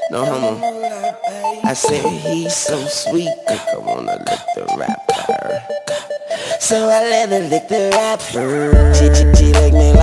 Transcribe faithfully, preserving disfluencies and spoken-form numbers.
No homo. I said he's so sweet, think I wanna lick the rapper. So I let her lick the rapper. She, she, she like me